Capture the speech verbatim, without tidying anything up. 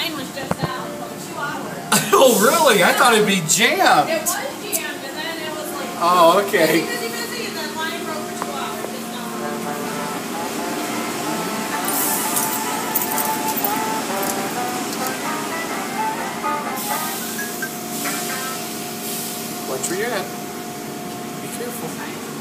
line was just out for two hours. Oh, really? I thought it'd be jammed. It was jammed, and then it was like... Oh, okay. Busy, busy, busy, and then line broke for two hours. Just now. Watch where you're at. Be careful.